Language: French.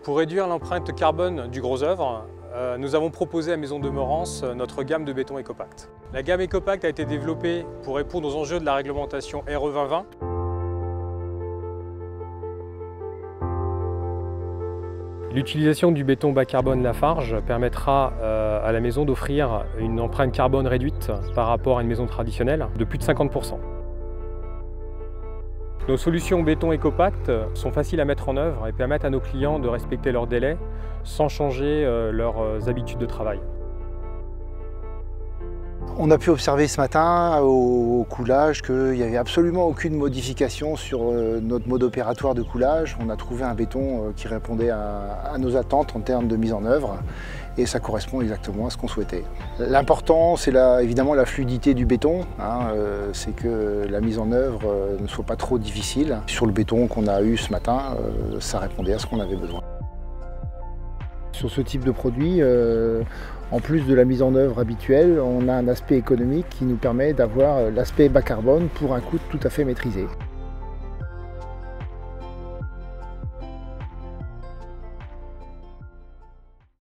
Pour réduire l'empreinte carbone du gros œuvre, nous avons proposé à Maisons de Meurance notre gamme de béton EcoPact. La gamme EcoPact a été développée pour répondre aux enjeux de la réglementation RE 2020. L'utilisation du béton bas carbone Lafarge permettra à la maison d'offrir une empreinte carbone réduite par rapport à une maison traditionnelle de plus de 50%. Nos solutions béton EcoPact sont faciles à mettre en œuvre et permettent à nos clients de respecter leurs délais sans changer leurs habitudes de travail. On a pu observer ce matin au coulage qu'il n'y avait absolument aucune modification sur notre mode opératoire de coulage. On a trouvé un béton qui répondait à nos attentes en termes de mise en œuvre et ça correspond exactement à ce qu'on souhaitait. L'important, c'est évidemment la fluidité du béton, c'est que la mise en œuvre ne soit pas trop difficile. Sur le béton qu'on a eu ce matin, ça répondait à ce qu'on avait besoin. Sur ce type de produit, en plus de la mise en œuvre habituelle, on a un aspect économique qui nous permet d'avoir l'aspect bas carbone pour un coût tout à fait maîtrisé.